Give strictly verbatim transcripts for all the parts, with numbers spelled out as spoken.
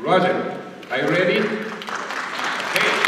Roger, are you ready? Okay.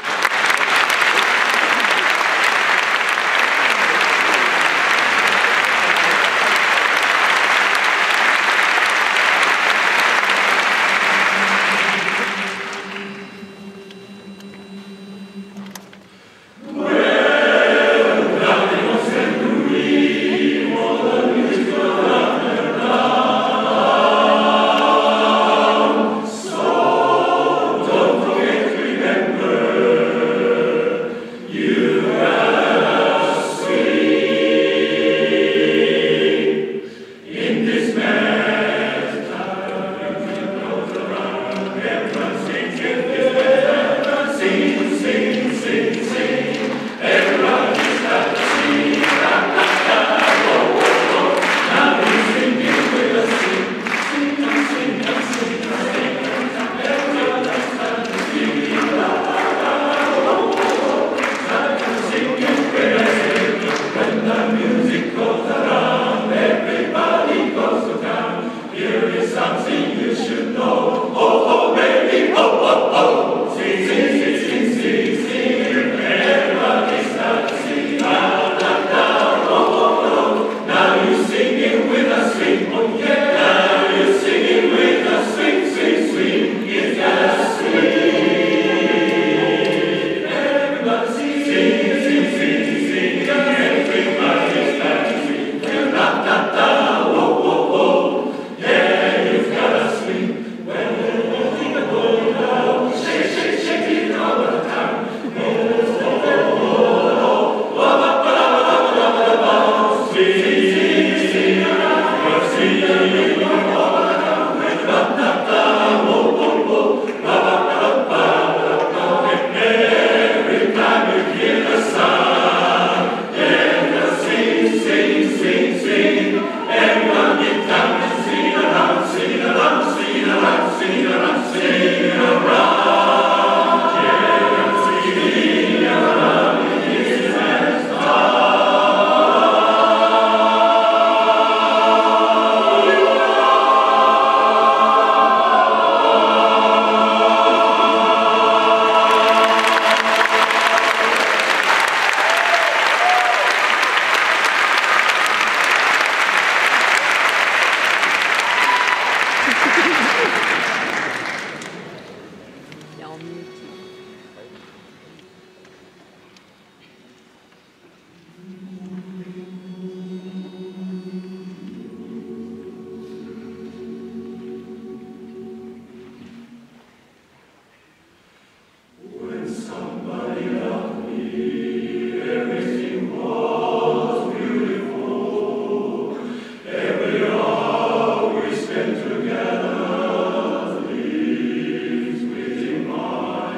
Together leaves within my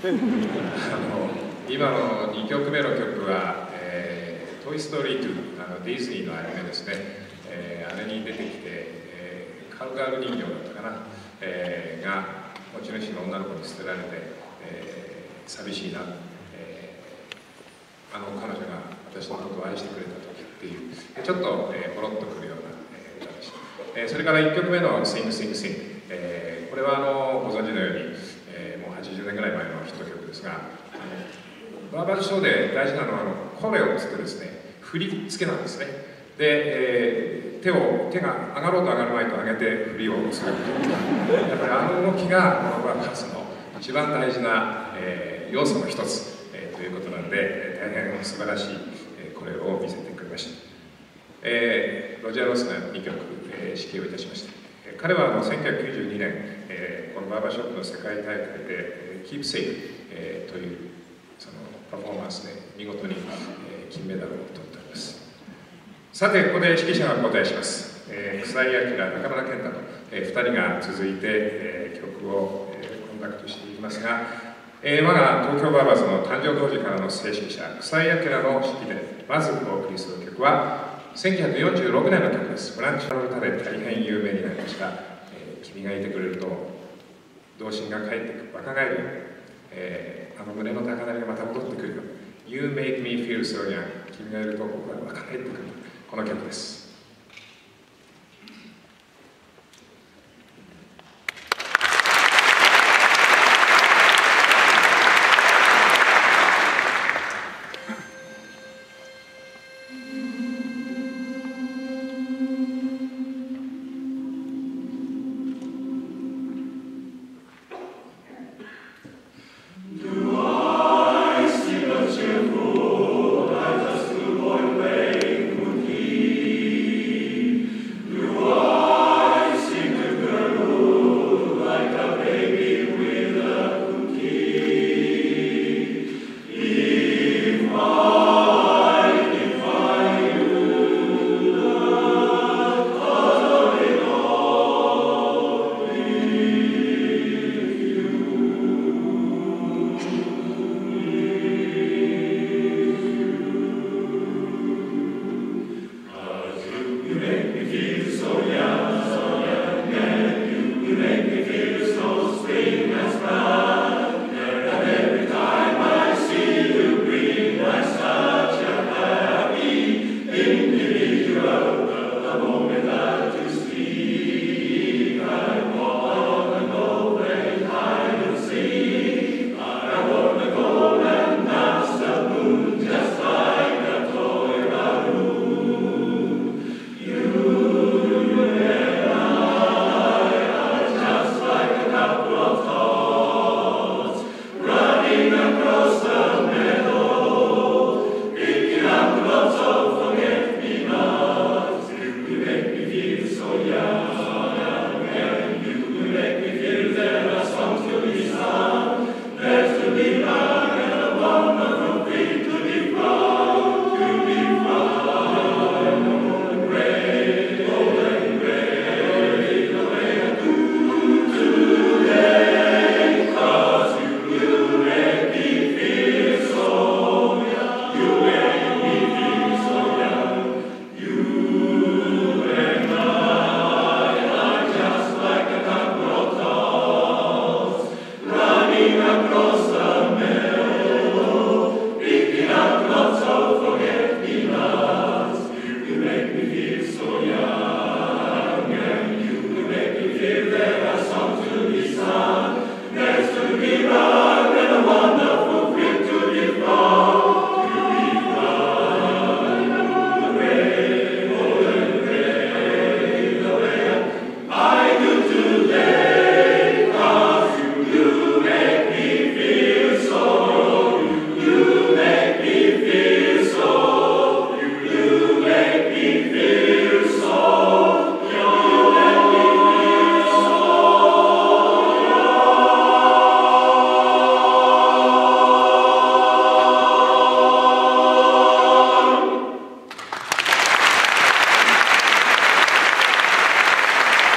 の今のにきょくめの曲は、えー、トイ・ストーリーツー、あのディズニーのアニメですね、えー、あれに出てきて、えー、カウガール人形だったかな、えー、が持ち主の女の子に捨てられて、えー、寂しいな、えー、あの彼女が私のことを愛してくれた時っていうちょっと、えー、ほろっとくるような、えー、歌でした、えー、それからいっきょくめの「Sing Sing Sing」、えー、これはあのご存知のように、えー、もうはちじゅうねんぐらい前のヒット曲ですが、バーバルショーで大事なのはあのコレオをつってですね、振り付けなんですね。で、えー、手を手が上がろうと上がる前と上げて振りをするというやっぱりあの動きがこのバーバルショーの一番大事な、えー、要素の一つ、えー、ということなので大変素晴らしい、えー、コレオを見せてくれました。えー、ロジャー・ロスがにきょく、えー、指揮をいたしました。彼はあのせんきゅうひゃくきゅうじゅうにねん、えー、このバーバーショップの世界大会で、えー、Keep Safe、えー、というそのパフォーマンスで見事に、えー、金メダルを取っております。さて、ここで指揮者が交代します。えー、草井明、中村健太の、えー、ふたりが続いて、えー、曲を、えー、コンダクトしていきますが、えー、我が東京バーバーズの誕生当時からの正指揮者、草井明の指揮でまずお送りする曲は、せんきゅうひゃくよんじゅうろくねんの曲です。フランチの歌で大変有名になりました、えー、君がいてくれると童心が帰ってく若返るよ、えー、あの胸の高鳴りがまた戻ってくるよ You make me feel so young 君がいると僕は若返ってくるこの曲です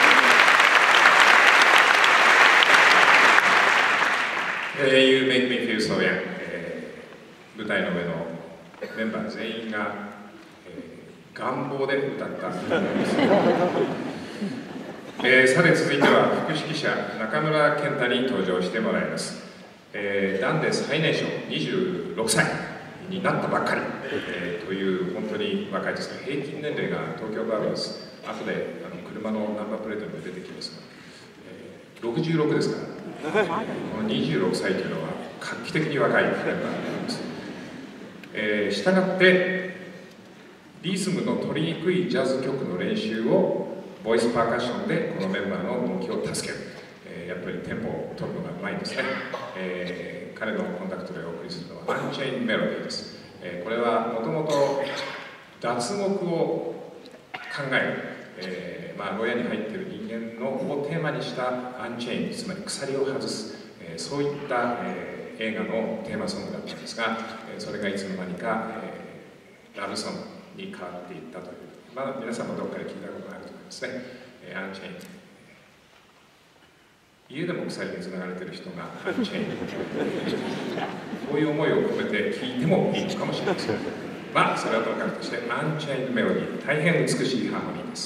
。You Make Me Feel 願望で歌った曲です、えー、さて続いては副指揮者中村健太に登場してもらいます。えー、団で最年少にじゅうろくさいになったばっかり、えー、という本当に若いですが、平均年齢が東京バーバーズ、後であの車のナンバープレートにも出てきますが、えー、ろくじゅうろくですから、このにじゅうろくさいというのは画期的に若いメンバーになります。えー、したがってリズムの取りにくいジャズ曲の練習をボイスパーカッションでこのメンバーの動きを助ける、えー、やっぱりテンポを取るのがうまいんですね。えー、彼のコンタクトでお送りするのはアンチェインメロディーです。えー、これはもともと脱獄を考える、えーまあ、牢屋に入っている人間のをテーマにしたアンチェイン、つまり鎖を外す、えー、そういった、えー、映画のテーマソングだったんですが、えー、それがいつの間にか、えー、ラブソングに変わっていったという、まあ、皆さんもどっかで聞いたことがあると思いますね。えー、アンチェイン、家でも鎖につながれている人がアンチェイン、こういう思いを込めて聴いてもいいのかもしれません。まあそれはともかくとしてアンチェインメロディー、大変美しいハーモニーです。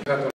が